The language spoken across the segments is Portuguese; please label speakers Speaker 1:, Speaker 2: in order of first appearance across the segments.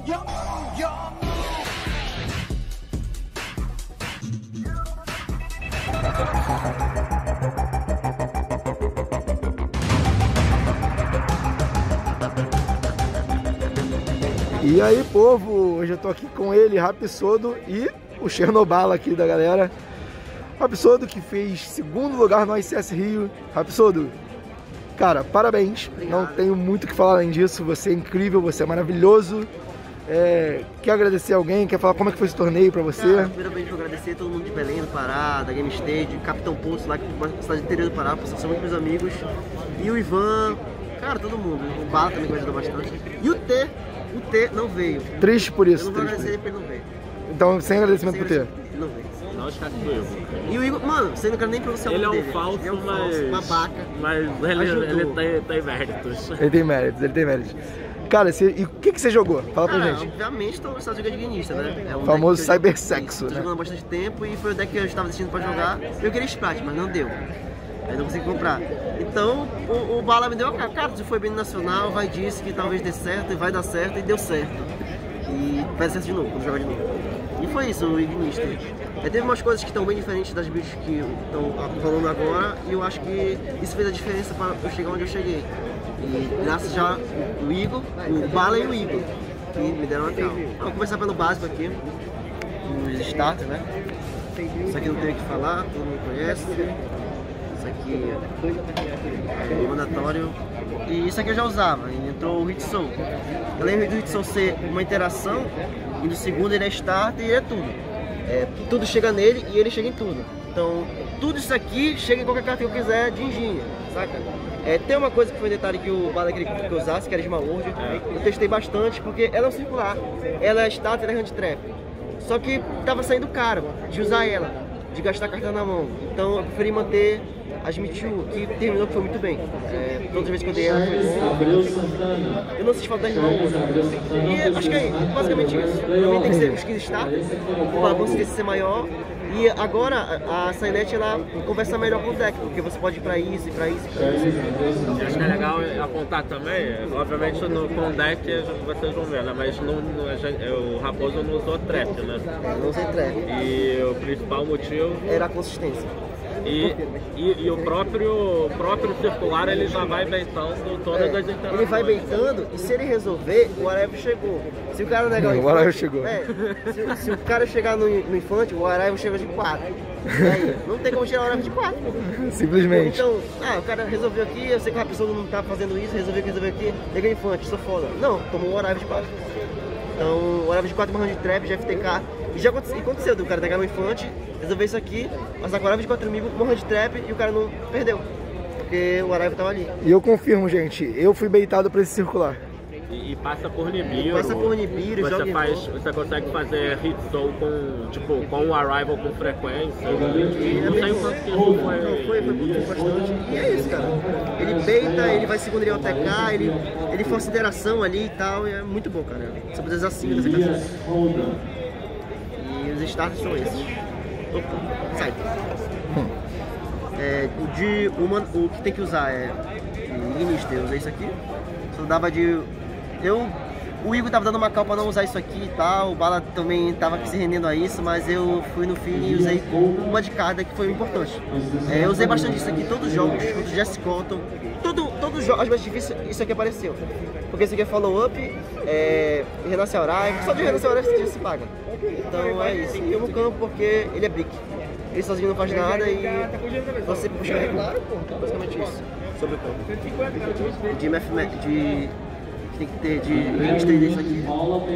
Speaker 1: E aí, povo, hoje eu tô aqui com ele, Rapsodo, e o Chernobala aqui da galera. Rapsodo, que fez segundo lugar no ICS Rio. Rapsodo, cara, parabéns.
Speaker 2: Obrigado.
Speaker 1: Não tenho muito o que falar além disso. Você é incrível, você é maravilhoso. Quer agradecer alguém? Quer falar como é que foi esse torneio pra você?
Speaker 2: Cara, primeiramente vou agradecer todo mundo de Belém do Pará, da Game Stage, Capitão Poço, lá que é uma cidade interior do Pará, são muito meus amigos. E o Ivan, cara, todo mundo. O Bala também me ajudou bastante. E o T não veio.
Speaker 1: Triste por isso.
Speaker 2: Eu não vou agradecer porque ele não veio.
Speaker 1: Então, sem agradecimento pro T.
Speaker 2: Ele não veio.
Speaker 3: Não esquece do Igor.
Speaker 2: E o Igor, mano, você não quer nem pronunciar o
Speaker 3: Ele é
Speaker 2: nome
Speaker 3: um
Speaker 2: dele.
Speaker 3: falso,
Speaker 2: Ele é um
Speaker 3: mas...
Speaker 2: falso, babaca.
Speaker 3: Mas ele tem méritos.
Speaker 1: Ele tem méritos. Cara, e o que você jogou? Fala pra gente.
Speaker 2: Obviamente, tô gostando de jogar de guionista, né? É um
Speaker 1: famoso
Speaker 2: deck que
Speaker 1: cybersexo,
Speaker 2: tô
Speaker 1: né?
Speaker 2: jogando há bastante tempo e foi o deck que eu estava assistindo pra jogar. Eu queria Sprat, mas não deu. Aí não consegui comprar. Então, o Bala me deu a cara, você foi bem no Nacional, vai disso que talvez dê certo e vai dar certo, e deu certo. E vai dar certo de novo, quando jogar de novo. E foi isso, o Ignista. Teve umas coisas que estão bem diferentes das builds que estão rolando agora, e eu acho que isso fez a diferença para eu chegar onde eu cheguei. E graças já o Igor, o Bala e o Igor, que me deram a cal. Vou começar pelo básico aqui, os starters, né? Isso aqui não tem o que falar, todo mundo conhece. Isso aqui é mandatório. E isso aqui eu já usava, e entrou o Hit Soul. Além do Hit Soul ser uma interação, e no segundo ele é starter e ele é tudo. Tudo chega nele e ele chega em tudo. Então, tudo isso aqui chega em qualquer carta que eu quiser de engenho, saca? Tem uma coisa que foi um detalhe que o Bala queria que eu usasse, que era de Malord. Eu testei bastante, porque ela é um circular. Ela é starter, ela é hand trap. Só que tava saindo caro de usar ela, de gastar a carta na mão. Então eu preferi manter as Mewtwo, que terminou que foi muito bem. Todas as vezes que eu dei ela foi bom. Eu não senti falta da irmã. E acho que é basicamente isso. Também tem que ser os 15 starters, para conseguir ser maior. E agora a Cynet ela conversa melhor com o deck, porque você pode ir pra isso, e pra isso, e pra isso.
Speaker 3: Eu acho que é legal apontar também, obviamente com o deck vocês vão ver, né? Mas o Raposo não usou trap, né?
Speaker 2: Não usei trap.
Speaker 3: E o principal motivo
Speaker 2: era a consistência.
Speaker 3: E o próprio circular ele já vai beitando todas as interações.
Speaker 2: Ele vai beitando e se ele resolver, o Araivo chegou. Se o cara negar
Speaker 1: o Araivo chegou.
Speaker 2: Se o cara chegar no infante, o Araivo chega de 4. Aí, não tem como tirar o Araivo de 4.
Speaker 1: Simplesmente.
Speaker 2: Então, o cara resolveu aqui, eu sei que a pessoa não tá fazendo isso, resolveu aqui, pega o infante, sou foda. Não, tomou o Araivo de 4. Então, o Araivo de 4 uma de trap, já FTK. E já aconteceu do cara negar no infante, resolver isso aqui, mas agora de 4 amigos, morra de trap e o cara não perdeu. Porque o Araivo tava ali.
Speaker 1: E eu confirmo, gente, eu fui beitado pra esse circular.
Speaker 3: E passa por Nibiru.
Speaker 2: Passa por Nibiru,
Speaker 3: você consegue fazer hit soul com o Arrival com frequência. Não sei o quanto que isso foi.
Speaker 2: Não, foi bastante. E é isso, cara. Ele beita, ele vai segundo ele ao TK, ele força interação ali e tal, e é muito bom, cara. Só precisa usar 5 dessa carta. E os starters são esses. Opa, sai. O que tem que usar é Ignista, eu usei isso aqui. Só dava de... O Igor tava dando uma cal pra não usar isso aqui e tal, o Bala também tava se rendendo a isso, mas eu fui no fim e usei uma de cada que foi importante. Eu usei bastante isso aqui em todos os jogos, todos os Jesse Cotton, todos os jogos mais difíceis isso aqui apareceu. Porque esse aqui é follow-up, Renasce Araivo, só de Renasce Araivo você já se paga. Então é isso. E eu no campo porque ele é brick. Ele sozinho não faz nada e você puxa ele. Basicamente isso. Sobre o campo. Tem que ter de estender isso aqui.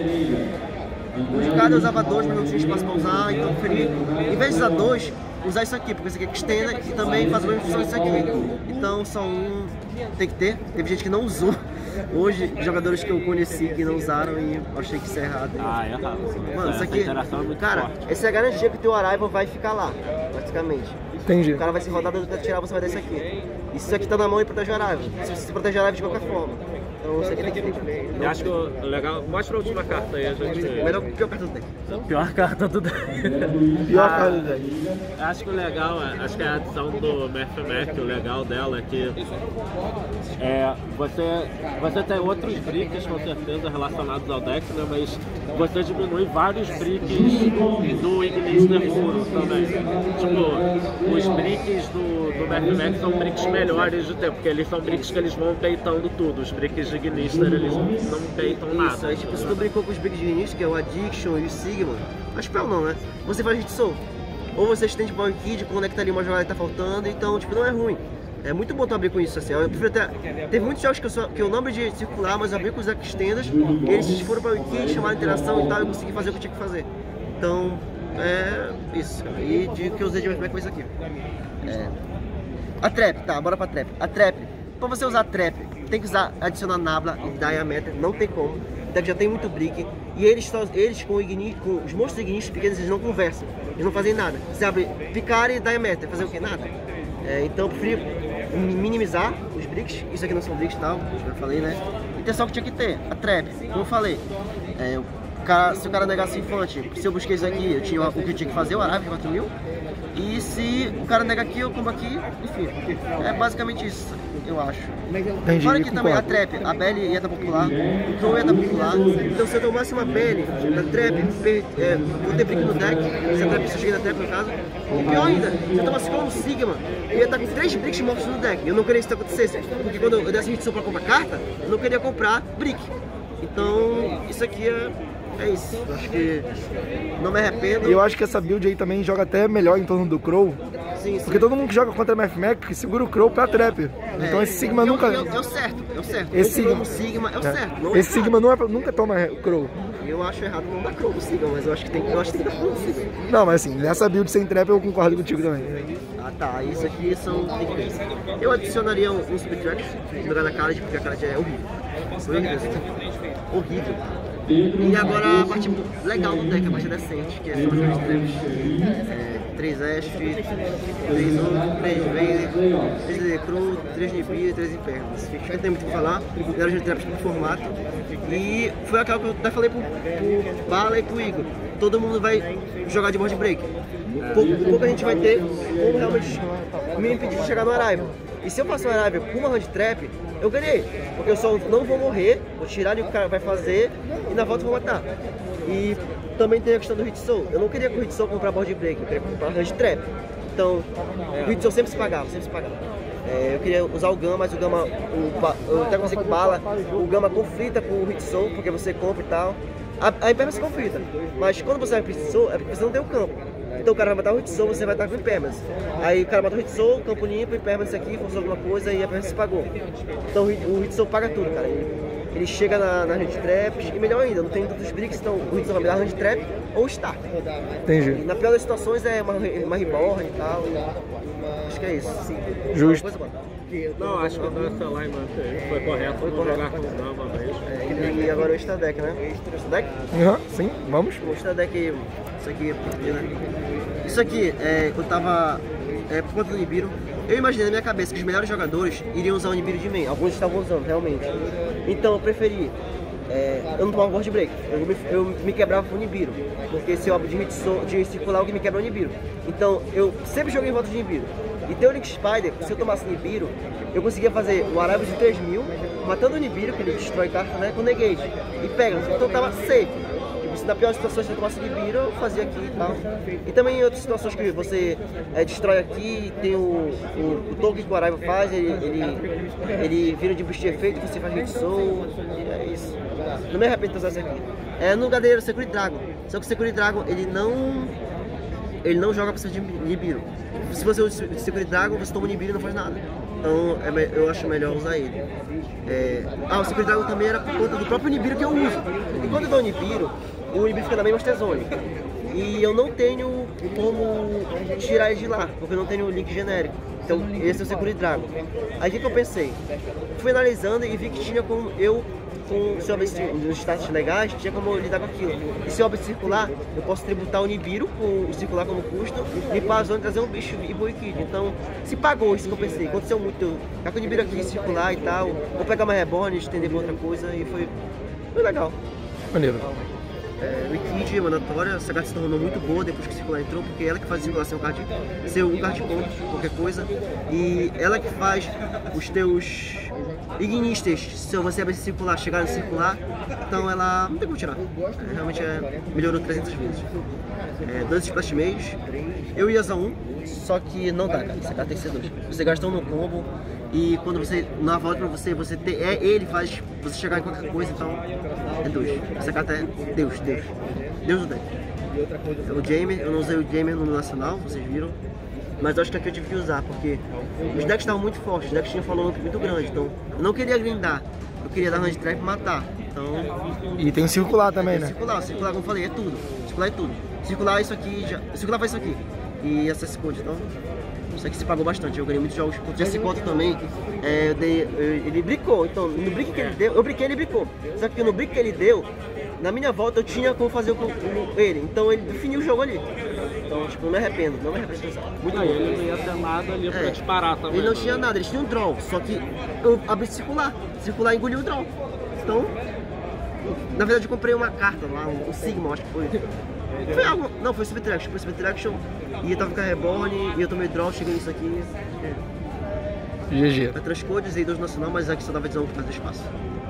Speaker 2: O de cada eu usava 2, mas não tinha espaço para usar, então eu preferi, em vez de usar 2, usar isso aqui, porque isso aqui é que estenda e também faz a mesma função isso aqui. Então só um tem que ter. Teve gente que não usou. Hoje, jogadores que eu conheci que não usaram e eu achei que isso é errado.
Speaker 3: É errado.
Speaker 2: Mano, isso aqui, cara, essa é a garantia que o teu Arrival vai ficar lá, praticamente.
Speaker 1: Entendi.
Speaker 2: O cara vai se rodar, até tirar, você vai dar isso aqui. E se isso aqui tá na mão e protege o Arrival. Se você protege o Arrival de qualquer forma. Então isso aqui tem que ter.
Speaker 3: Eu acho que o legal. Mostra a última carta aí, a gente.
Speaker 2: Pior carta do deck.
Speaker 3: Pior carta do deck.
Speaker 1: Pior carta do deck.
Speaker 3: Acho que o legal, acho que a adição do Mac, o legal dela é que você tem outros bricks com certeza relacionados ao deck, né? Mas você diminui vários bricks do Ignister puro também. Tipo, os bricks do Mac são bricks melhores de ter, porque eles são bricks que eles vão peitando tudo. Os bricks de Ignister eles não peitam nada.
Speaker 2: Isso, aí tipo, se tu brincou com os bricks de Ignister, que é o Addiction e o Sigma, a Spell não, né? Você faz Hit Soul. Ou você estende Power Kid, conecta ali uma jogada que tá faltando, então tipo, não é ruim. É muito bom tu abrir com isso, assim. Eu prefiro até... Teve muitos jogos que eu não abri de circular, mas eu abri com os extenders, eles foram para o wiki, chamaram interação e tal, e eu consegui fazer o que eu tinha que fazer. Então, é isso. E de que eu usei de Mac foi isso aqui. A Trap, tá, bora pra Trap. A Trap, pra você usar a Trap, tem que adicionar Nabla e Diameter, não tem como. O deck já tem muito brick. E eles com os monstros Ignister pequenos, eles não conversam. Eles não fazem nada. Você abre Picar e Diameter, fazer o que? Nada. Então eu prefiro minimizar os bricks. Isso aqui não são bricks e tal, já falei, né? E ter só o que tinha que ter, a Trap, como eu falei. Se o cara negasse infante, se eu busquei isso aqui, eu tinha o que eu tinha que fazer, o Arave de 4.000. E se o cara nega aqui, eu como aqui, enfim. É basicamente isso, eu acho.
Speaker 1: Entendi,
Speaker 2: Fora que também a Trap, a Belly ia estar popular, o Crow ia estar popular. Então se eu tomasse uma Belly da Trap, vou ter brick no deck, se eu cheguei na Trap no caso. E pior ainda, se eu tomasse com um Sigma, eu ia estar com 3 bricks mortos no deck. Eu não queria que isso acontecesse, porque quando eu desse hit pra comprar carta, eu não queria comprar brick. Então isso aqui é isso, acho que não me arrependo.
Speaker 1: E eu acho que essa build aí também joga até melhor em torno do Crow.
Speaker 2: Sim.
Speaker 1: Porque todo mundo que joga contra a Mac segura o Crow pra Trap. Então esse Sigma nunca...
Speaker 2: É o certo.
Speaker 1: Esse
Speaker 2: Sigma é o certo.
Speaker 1: Esse Sigma nunca toma Crow.
Speaker 2: Eu acho errado não dar Crow no Sigma, mas eu acho que tem que dar Crow no Sigma.
Speaker 1: Não, mas assim, nessa build sem Trap eu concordo contigo também.
Speaker 2: Ah tá, isso aqui são itens. Eu adicionaria um Speed Track no lugar da Khaled, porque a Khaled é horrível. Horrível. E agora a parte legal do deck, a parte decente, que são as traps. 3 Ashe, 3 Ouro, 3 Veiler, 3 Decru, 3 Nibiru e 3 Infernos. Não tem muito o que falar, deram de traps pro formato. E foi aquela que eu até falei pro Bala e pro Igor. Todo mundo vai jogar de board break. Pouca gente vai ter como realmente me impedir de chegar no Arrival. E se eu passar o Arrival com uma hand trap, eu ganhei. Porque eu só não vou morrer, vou tirar ali o que o cara vai fazer e na volta eu vou matar. E também tem a questão do Hit Soul. Eu não queria com o Hit Soul comprar board break, eu queria comprar hand trap. Então, o Hit Soul sempre se pagava, eu queria usar o Gama, mas o Gama, eu até consigo bala, o Gama conflita com o Hit Soul, porque você compra e tal. A Impermanence conflita, mas quando você vai pro Hit Soul é porque você não tem o campo. Então o cara vai matar o Hit Soul, você vai estar com Impermanence. Aí o cara mata o Hit Soul, campo limpo, Impermanence aqui, forçou alguma coisa e a Impermanence se pagou. Então o Hit Soul paga tudo, cara. Ele chega na hand traps e melhor ainda, não tem tantos bricks, então o Hit Soul vai me dar hand trap ou Stark.
Speaker 1: Entendi.
Speaker 2: E na pior das situações é uma reborn e tal. Acho que é isso.
Speaker 1: Justo.
Speaker 3: Não, acho que nossa alignment foi correto, vamos jogar com o Gama mesmo.
Speaker 2: E agora o extra deck, né? Extra deck?
Speaker 1: Sim, vamos.
Speaker 2: O extra deck, isso aqui, né? Isso aqui, eu tava, por conta do Nibiru, eu imaginei na minha cabeça que os melhores jogadores iriam usar o Nibiru de main, alguns estavam usando, realmente. Então eu preferi, eu não tomava board break, eu me quebrava com o Nibiru, porque se eu abro de circular, alguém me quebra o Nibiru. Então eu sempre joguei em volta de Nibiru. E tem o Link Spider, se eu tomasse Nibiru, eu conseguia fazer o Arrival de 3.000, matando o Nibiru, que ele destrói carta, né, com negate, e pega, então tava safe. E na pior situação, se eu tomasse Nibiru, eu fazia aqui e tal. E também em outras situações que você destrói aqui, tem o token que o Arrival faz, ele vira de boost de efeito, você faz Hit Soul, e é isso. Não me arrependo de usar isso aqui. No lugar dele era o Security Dragon, só que o Security Dragon, ele não joga pra cima de Nibiru. Se você usa o Security Dragon, você toma o Nibiru e não faz nada. Então eu acho melhor usar ele. O Security Dragon também era por conta do próprio Nibiru que eu uso. E quando eu dou o Nibiru fica na mesma T-Zone. E eu não tenho como tirar ele de lá, porque eu não tenho o link genérico. Então esse é o Security Dragon. Aí o que eu pensei? Fui analisando e vi que tinha como eu se o óbice nos status legais, tinha como lidar com aquilo. E se o óbice circular, eu posso tributar o Nibiru com o circular como custo, limpar a zona e trazer um bicho e Boikid. Então, se pagou isso que eu pensei, aconteceu muito. Tá com o Nibiru aqui, circular e tal, vou pegar uma Reborn, estender pra outra coisa e foi legal.
Speaker 1: Maneiro.
Speaker 2: Wicked, mandatória, essa carta se tornou muito boa depois que o circular entrou, porque ela que faz a circulação ser um card ponto, qualquer coisa, e ela que faz os teus ignistas, se você abrir circular, chegar no circular, então ela não tem como tirar. Realmente melhorou 300 vezes. 2 splash meios, eu ia usar um, só que não dá, cara, essa carta tem que ser 2. Você gasta um no combo, e quando você, na volta pra você ter, ele faz você chegar em qualquer coisa, então é 2. Essa carta é Deus do deck. O Jamer, eu não usei o Jamer no nacional, vocês viram, mas eu acho que aqui eu tive que usar, porque os decks estavam muito fortes, os decks tinham follow muito grande, então eu não queria grindar, eu queria dar hand trap e matar, então...
Speaker 1: E tem o circular também, né?
Speaker 2: Circular, como eu falei, é tudo, circular é tudo. Circular isso aqui, circular faz isso aqui, e Access Code, então... Isso aqui se pagou bastante, eu ganhei muitos jogos com o Jesse Cotto também, ele bricou, então no brick que ele deu, eu briquei, ele bricou. Só que no brick que ele deu, na minha volta eu tinha como fazer com ele, então ele definiu o jogo ali. Então, tipo, não me arrependo de pensar. Muito bom.
Speaker 3: Ele não ia ter nada ali pra te parar também.
Speaker 2: Ele não tinha nada, ele tinha um draw, só que eu abri circular engoliu o draw. Então, na verdade eu comprei uma carta lá, um Sigma, acho que foi. Foi algo. Não, foi Subtraction. E eu tava com a Reborn e eu tomei draw, cheguei nisso aqui.
Speaker 1: GG.
Speaker 2: Foi 3 codes e 2 nacional, mas aqui só dava visão que faz espaço.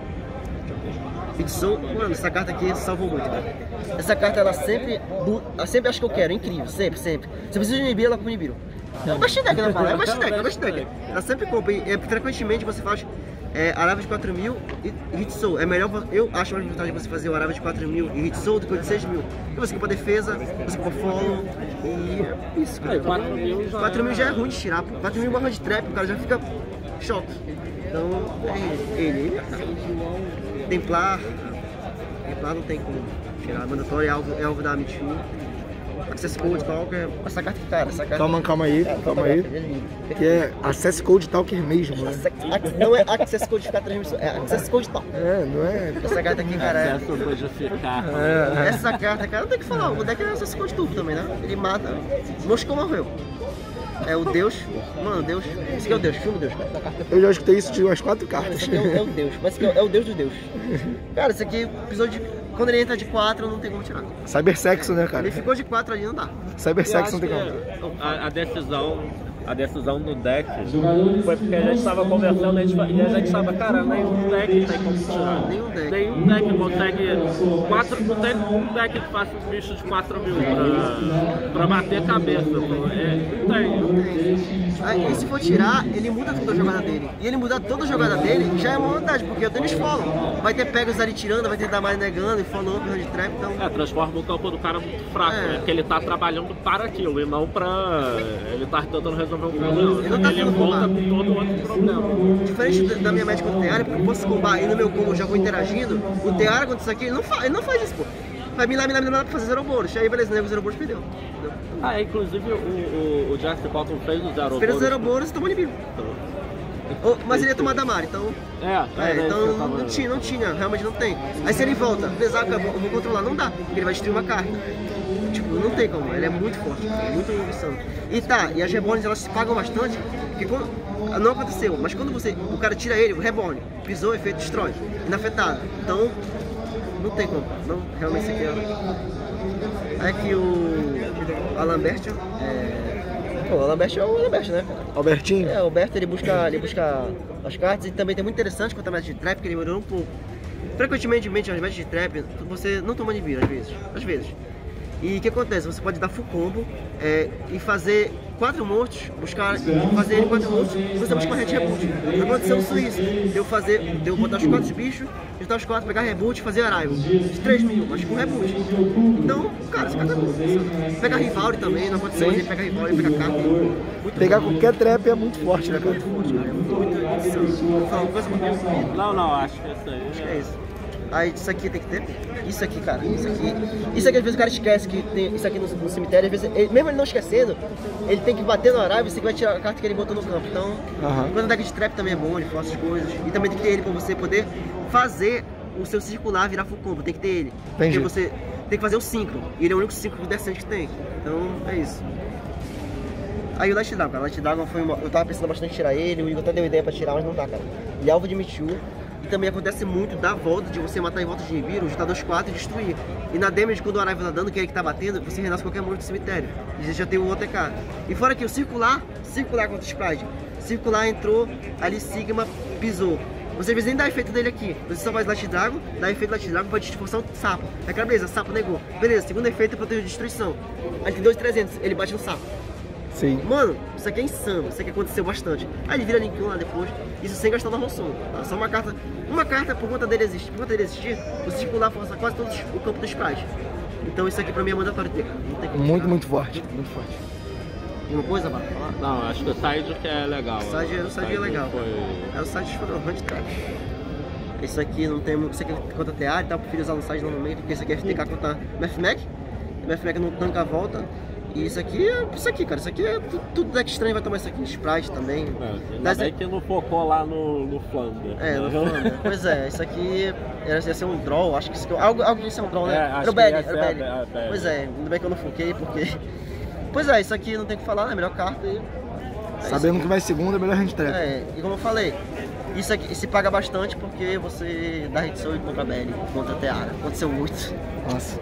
Speaker 2: Edição, mano, essa carta aqui salvou muito, cara. Essa carta ela sempre acho que eu quero, é incrível, sempre. Se eu preciso de Nibiru, ela com Nibiru. É o best deck, né, fala? É o best deck. Ela sempre compra e frequentemente você faz Arava de 4.000 e Hit Soul. É melhor, eu acho mais vantagem você fazer o Arava de 4.000 e Hit Soul do que o de 6.000. Porque você compra defesa, você compra follow e isso, cara. 4.000 já é ruim de tirar, 4.000 barra de trap, o cara já fica choque. Então, ele. Templar não tem como tirar, mandatório é alvo da Amitu. Access Code Talker, essa carta aqui, cara, essa carta...
Speaker 1: Calma aí. Que é Access Code Talker mesmo, né?
Speaker 2: Não é Access Code ficar transmissão, é Access Code Talker.
Speaker 1: Não é...
Speaker 2: Essa carta aqui, cara, é... Essa carta, cara, não tem que falar, o deck é Access Code Turbo também, né? Ele mata, Moscou morreu. É o Deus, mano, Deus, esse aqui é o Deus, filme Deus, cara.
Speaker 1: Eu já escutei isso de umas 4 cartas.
Speaker 2: Esse aqui é o Deus, mas esse aqui é o Deus dos deuses. Cara, esse aqui, episódio de... Quando ele entra de 4, não tem como tirar.
Speaker 1: Cybersexo, né, cara?
Speaker 2: Ele ficou de 4 ali, não dá.
Speaker 1: Cybersexo não tem como.
Speaker 3: A decisão no deck foi porque a gente estava conversando e a gente estava, cara, nenhum deck tem como tirar.
Speaker 2: Nenhum deck
Speaker 3: consegue. Não tem um deck que faça um bicho de 4.000 pra bater a cabeça. Não tem.
Speaker 2: Aí, se for tirar, ele muda toda a jogada dele. E ele mudar toda a jogada dele já é uma vantagem, porque eu tenho eles follow. Vai ter Pegas ali tirando, vai ter Damai negando e follow up, hand trap, então.
Speaker 3: Transforma o campo do cara muito fraco, né? Porque ele tá trabalhando para aquilo e não pra. Ele tá tentando resolver um problema.
Speaker 2: Ele não tá tentando
Speaker 3: volta com todo outro problema.
Speaker 2: Diferente da minha médica do Teara, porque eu posso combar e no meu combo eu já vou interagindo, o Teara, quando isso aqui, ele não faz isso, pô. Vai me lá pra fazer zero bônus. Aí beleza, né? O zero bônus perdeu.
Speaker 3: Inclusive o Jesse Cotton fez o zero bônus.
Speaker 2: Fez o zero bônus e tomou Nibiru. Mas ele ia tomar Damari, então. Então não tinha, realmente não tem. Aí se ele volta, apesar que eu vou controlar, não dá, porque ele vai destruir uma carta. Tipo, não tem como, ele é muito forte, muito insano. E as Reborns elas se pagam bastante, porque não aconteceu, mas quando o cara tira ele, o Reborn, pisou, efeito, destrói, inafetado. Então, não tem como, não, realmente isso aqui é... Aí aqui o Alambert, o Alambert é o Alambert, né?
Speaker 1: Albertinho?
Speaker 2: O Alberto ele busca as cartas e também tem muito interessante quanto a meta de trap, porque ele melhorou um pouco. Frequentemente, as metas de trap, você não toma Nibiru às vezes. E o que acontece? Você pode dar full combo e fazer 4 mortos, fazer ele 4 mortos e você buscar uma red reboot. Aconteceu só isso. Deu botar os 4 bichos, juntar os 4, pegar reboot e fazer arrival. De 3.000, mas com reboot. Então, cara, esse cara tá bom. Pegar Rivalry também, não aconteceu, mas ele pega Rivalry, pega carta.
Speaker 1: Pegar qualquer trap é muito forte, né?
Speaker 2: Muito forte, cara. É muito insano. Vou falar uma coisa muito.
Speaker 3: Não, acho que é isso aí.
Speaker 2: Acho que é isso. Aí isso aqui tem que ter. Isso aqui, cara. Isso aqui às vezes o cara esquece que tem isso aqui no cemitério. Às vezes, mesmo ele não esquecendo, ele tem que bater no Arave e você vai tirar a carta que ele botou no campo. Então, quando o deck de trap também é bom, ele faz as coisas. E também tem que ter ele pra você poder fazer o seu circular virar full combo, tem que ter ele.
Speaker 1: Entendi.
Speaker 2: Porque você tem que fazer o síncro, e ele é o único síncro decente que tem. Então, é isso. Aí o Light Dragon, cara, o Light Dragon foi eu tava pensando bastante em tirar ele, o Igor até deu ideia pra tirar, mas não dá, cara. Ele é alvo de Mewtwo, e também acontece muito da volta, de você matar em volta de Nibiru, juntar 2/4 e destruir. E na damage, quando o Araiva tá dando, que é ele que tá batendo, você renasce qualquer monstro do cemitério. E você já tem o OTK. E fora que o circular contra o Sprite. Circular entrou, ali Sigma pisou. Você às vezes nem dá efeito dele aqui. Você só faz Light Dragon, dá efeito Light Dragon, pode te forçar um sapo. Aí, beleza, sapo negou. Beleza, segundo efeito é proteger destruição. Aí tem 2/300, ele bate no sapo.
Speaker 1: Sim.
Speaker 2: Mano, isso aqui é insano, isso aqui aconteceu bastante. Aí ele vira Link 1 lá depois, isso sem gastar normal som. Tá? Só uma carta por conta dele existir. Por conta dele existir, você circular força quase todo o campo do Sprite. Então isso aqui pra mim é mandatório ter. Não tem como
Speaker 1: Muito,
Speaker 2: tirar.
Speaker 1: muito forte. Muito forte.
Speaker 2: Uma coisa, Bato, falar?
Speaker 3: Não, acho que o side que é legal.
Speaker 2: O side é legal.
Speaker 3: Foi...
Speaker 2: É o side foi o Hunt Trap. Isso aqui não tem muito. Isso aqui é contra TA, então eu prefiro usar no side normalmente, porque isso aqui é FTK contra Mathmec. Mathmec não tanca a volta. E isso aqui, cara, isso aqui é tudo deck estranho, vai tomar isso aqui, Sprite também.
Speaker 3: Ainda bem que não focou lá no Flander.
Speaker 2: É, no Flander. Pois é, isso aqui ia ser um draw, acho que isso aqui, algo ia ser um draw, né? Era o Belly. Pois é, ainda bem que eu não foquei, porque... Pois é, isso aqui não tem o que falar, né? Melhor carta e...
Speaker 1: Sabendo que vai segunda, é melhor a gente trepa.
Speaker 2: É, e como eu falei, isso aqui se paga bastante porque você dá hit soul e contra Belly, contra Teara. Aconteceu muito.
Speaker 1: Nossa.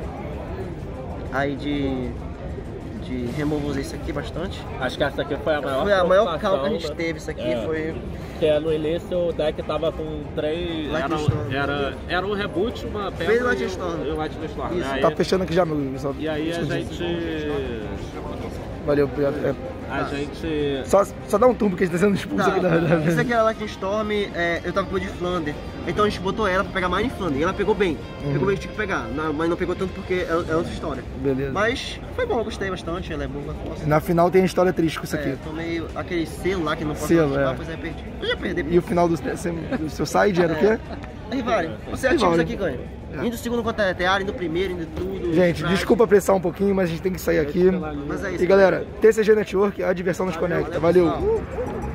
Speaker 2: Aí de removal usei isso aqui bastante.
Speaker 3: Acho que essa aqui foi a maior
Speaker 2: Foi a maior cal que a
Speaker 3: forçação,
Speaker 2: gente
Speaker 3: né?
Speaker 2: teve, isso aqui foi...
Speaker 3: Porque no início o deck tava com 3... Era um reboot, uma pedra
Speaker 2: Fez o Lightning Storm.
Speaker 3: e o Lightning Storm.
Speaker 2: Isso.
Speaker 3: Aí,
Speaker 1: Tá fechando aqui já, meu pessoal.
Speaker 3: e aí a gente...
Speaker 1: Valeu.
Speaker 3: A gente...
Speaker 1: Só dá um tumbo que a gente tá sendo expulso aqui da...
Speaker 2: Isso aqui era a Lightning Storm, eu tava com o de Flander. Então a gente botou ela pra pegar Mine Flander. E ela pegou bem. Pegou bem que tinha que pegar. Mas não pegou tanto porque é outra história.
Speaker 1: Beleza.
Speaker 2: Mas foi bom, eu gostei bastante. Ela é boa. Nossa.
Speaker 1: Na final tem a história triste com isso aqui.
Speaker 2: Tomei aquele selo lá que não pode
Speaker 1: Selo,
Speaker 2: ativar,
Speaker 1: é.
Speaker 2: pois é, perdi. Eu já perdi.
Speaker 1: E o final do seu side era o quê?
Speaker 2: Rivale, você ativa isso aqui, ganha. Indo segundo contra a Teara, indo primeiro, indo tudo.
Speaker 1: Gente,
Speaker 2: Sprite.
Speaker 1: desculpa apressar um pouquinho, mas a gente tem que sair aqui.
Speaker 2: Mas é isso.
Speaker 1: E galera, TCG Network, a diversão nos conecta. Valeu!
Speaker 2: Pessoal.